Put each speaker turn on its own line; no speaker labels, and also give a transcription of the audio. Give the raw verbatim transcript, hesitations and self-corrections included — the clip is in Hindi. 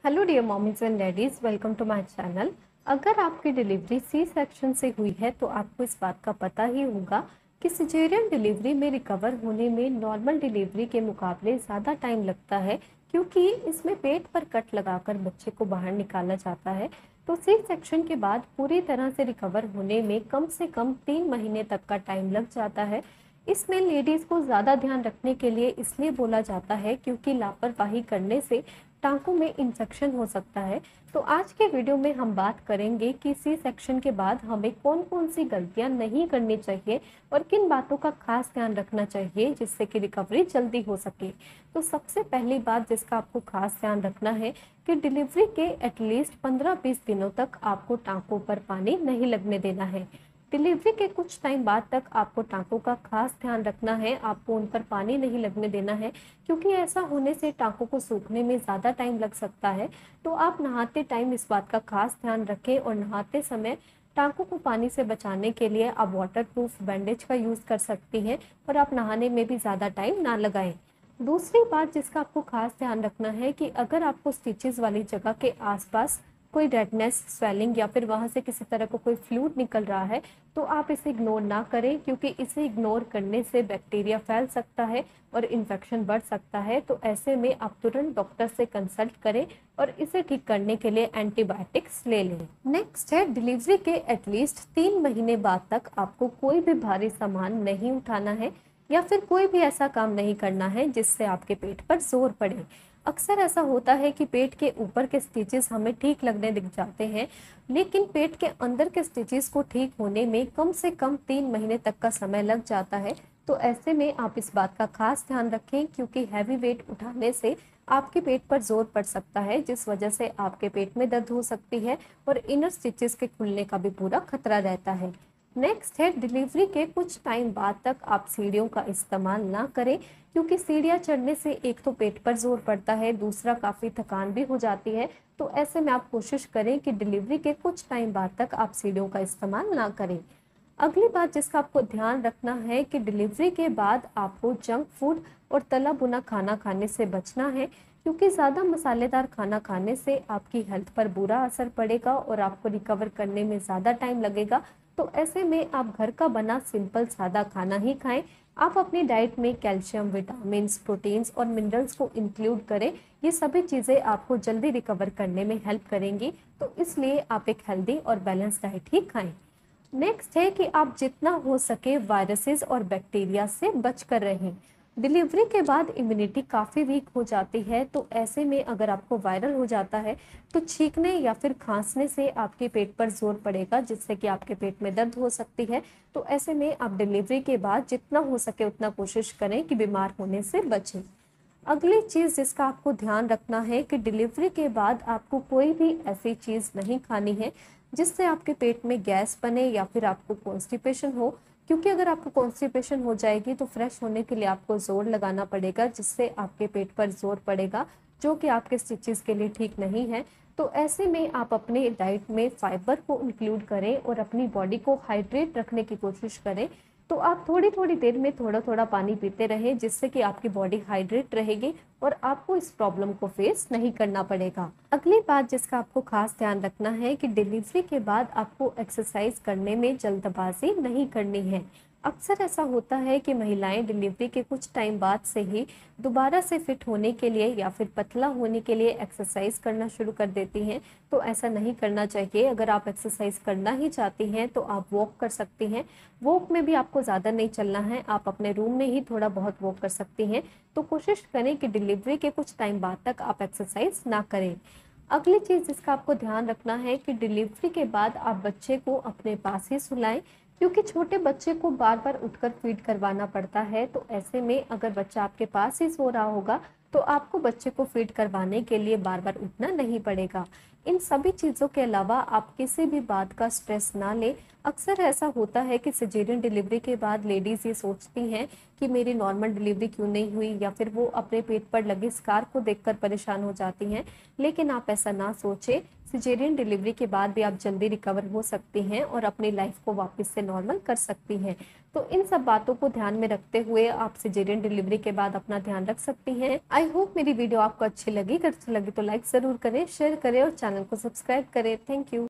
Hello dear mommies and daddies, welcome to my channel. अगर आपकी डिलीवरी सी सेक्शन से हुई है तो आपको इस बात का पता ही होगा कि सिजेरियन डिलीवरी में रिकवर होने में नॉर्मल डिलीवरी के मुकाबले ज़्यादा टाइम लगता है, क्योंकि इसमें पेट पर कट लगाकर बच्चे को बाहर निकाला जाता है। तो सी सेक्शन के बाद पूरी तरह से रिकवर होने में कम से कम तीन महीने तक का टाइम लग जाता है। इसमें लेडीज़ को ज़्यादा ध्यान रखने के लिए इसलिए बोला जाता है क्योंकि लापरवाही करने से टांकों में इन्फेक्शन हो सकता है। तो आज के वीडियो में हम बात करेंगे कि सी सेक्शन के बाद हमें कौन कौन सी गलतियां नहीं करनी चाहिए और किन बातों का खास ध्यान रखना चाहिए जिससे कि रिकवरी जल्दी हो सके। तो सबसे पहली बात जिसका आपको खास ध्यान रखना है कि डिलीवरी के एटलीस्ट पंद्रह बीस दिनों तक आपको टांकों पर पानी नहीं लगने देना है। डिलीवरी के कुछ टाइम बाद तक आपको टांकों का खास ध्यान रखना है, आपको उन पर पानी नहीं लगने देना है, क्योंकि ऐसा होने से टांकों को सूखने में ज़्यादा टाइम लग सकता है। तो आप नहाते टाइम इस बात का खास ध्यान रखें और नहाते समय टांकों को पानी से बचाने के लिए आप वाटर प्रूफ बैंडेज का यूज़ कर सकती हैं और आप नहाने में भी ज़्यादा टाइम ना लगाएं। दूसरी बात जिसका आपको खास ध्यान रखना है कि अगर आपको स्टिचेस वाली जगह के आसपास कोई रेडनेस, स्वेलिंग या फिर वहाँ से किसी तरह का कोई फ्लूइड निकल रहा है तो आप इसे इग्नोर ना करें, क्योंकि इसे इग्नोर करने से बैक्टीरिया फैल सकता है और इन्फेक्शन बढ़ सकता है। तो ऐसे में आप तुरंत डॉक्टर से कंसल्ट करें और इसे ठीक करने के लिए एंटीबायोटिक्स ले लें। नेक्स्ट है, डिलीवरी के एटलीस्ट तीन महीने बाद तक आपको कोई भी भारी सामान नहीं उठाना है या फिर कोई भी ऐसा काम नहीं करना है जिससे आपके पेट पर जोर पड़े। अक्सर ऐसा होता है कि पेट के ऊपर के स्टिचेस हमें ठीक लगने दिख जाते हैं, लेकिन पेट के अंदर के स्टिचेस को ठीक होने में कम से कम तीन महीने तक का समय लग जाता है। तो ऐसे में आप इस बात का खास ध्यान रखें, क्योंकि हैवी वेट उठाने से आपके पेट पर जोर पड़ सकता है, जिस वजह से आपके पेट में दर्द हो सकती है और इनर स्टिचेस के खुलने का भी पूरा खतरा रहता है। नेक्स्ट है, डिलीवरी के कुछ टाइम बाद तक आप सीढ़ियों का इस्तेमाल ना करें, क्योंकि सीढ़ियाँ चढ़ने से एक तो पेट पर जोर पड़ता है, दूसरा काफ़ी थकान भी हो जाती है। तो ऐसे में आप कोशिश करें कि डिलीवरी के कुछ टाइम बाद तक आप सीढ़ियों का इस्तेमाल ना करें। अगली बात जिसका आपको ध्यान रखना है कि डिलीवरी के बाद आपको जंक फूड और तला भुना खाना खाने से बचना है, क्योंकि ज़्यादा मसालेदार खाना खाने से आपकी हेल्थ पर बुरा असर पड़ेगा और आपको रिकवर करने में ज़्यादा टाइम लगेगा। तो ऐसे में आप घर का बना सिंपल सादा खाना ही खाएं। आप अपनी डाइट में कैल्शियम, विटामिन्स, प्रोटीन्स और मिनरल्स को इंक्लूड करें। ये सभी चीज़ें आपको जल्दी रिकवर करने में हेल्प करेंगी, तो इसलिए आप एक हेल्दी और बैलेंस डाइट ही खाएं। नेक्स्ट है कि आप जितना हो सके वायरसेस और बैक्टीरिया से बच कर रहें। डिलीवरी के बाद इम्यूनिटी काफ़ी वीक हो जाती है, तो ऐसे में अगर आपको वायरल हो जाता है तो छींकने या फिर खांसने से आपके पेट पर जोर पड़ेगा, जिससे कि आपके पेट में दर्द हो सकती है। तो ऐसे में आप डिलीवरी के बाद जितना हो सके उतना कोशिश करें कि बीमार होने से बचें। अगली चीज़ जिसका आपको ध्यान रखना है कि डिलीवरी के बाद आपको कोई भी ऐसी चीज़ नहीं खानी है जिससे आपके पेट में गैस बने या फिर आपको कॉन्स्टिपेशन हो, क्योंकि अगर आपको कॉन्स्टिपेशन हो जाएगी तो फ्रेश होने के लिए आपको जोर लगाना पड़ेगा, जिससे आपके पेट पर जोर पड़ेगा, जो कि आपके स्टिचेस के लिए ठीक नहीं है। तो ऐसे में आप अपने डाइट में फाइबर को इंक्लूड करें और अपनी बॉडी को हाइड्रेट रखने की कोशिश करें। तो आप थोड़ी थोड़ी देर में थोड़ा थोड़ा पानी पीते रहें, जिससे कि आपकी बॉडी हाइड्रेट रहेगी और आपको इस प्रॉब्लम को फेस नहीं करना पड़ेगा। अगली बात जिसका आपको खास ध्यान रखना है कि डिलीवरी के बाद आपको एक्सरसाइज करने में जल्दबाजी नहीं करनी है। अक्सर ऐसा होता है कि महिलाएं डिलीवरी के कुछ टाइम बाद से ही दोबारा से फिट होने के लिए या फिर पतला होने के लिए एक्सरसाइज करना शुरू कर देती हैं। तो ऐसा नहीं करना चाहिए। अगर आप एक्सरसाइज करना ही चाहती हैं तो आप वॉक कर सकती हैं। वॉक में भी आपको ज़्यादा नहीं चलना है, आप अपने रूम में ही थोड़ा बहुत वॉक कर सकती हैं। तो कोशिश करें कि डिलीवरी के कुछ टाइम बाद तक आप एक्सरसाइज ना करें। अगली चीज़ जिसका आपको ध्यान रखना है कि डिलीवरी के बाद आप बच्चे को अपने पास ही सुलाएं, क्योंकि छोटे बच्चे को बार बार उठकर फीड करवाना पड़ता है। तो ऐसे में अगर बच्चा आपके पास ही सो रहा होगा तो आपको बच्चे को फीड करवाने के लिए बार बार उठना नहीं पड़ेगा। इन सभी चीज़ों के अलावा आप किसी भी बात का स्ट्रेस ना लें। अक्सर ऐसा होता है कि सिजेरियन डिलीवरी के बाद लेडीज़ ये सोचती हैं कि मेरी नॉर्मल डिलीवरी क्यों नहीं हुई, या फिर वो अपने पेट पर लगे स्कार को देखकर परेशान हो जाती हैं। लेकिन आप ऐसा ना सोचें। सिजेरियन डिलीवरी के बाद भी आप जल्दी रिकवर हो सकती हैं और अपनी लाइफ को वापस से नॉर्मल कर सकती हैं। तो इन सब बातों को ध्यान में रखते हुए आप सिजेरियन डिलीवरी के बाद अपना ध्यान रख सकती हैं। आई होप मेरी वीडियो आपको अच्छी लगी। अगर अच्छी लगी तो लाइक ज़रूर करें, शेयर करें और चैनल को सब्सक्राइब करें। Thank you.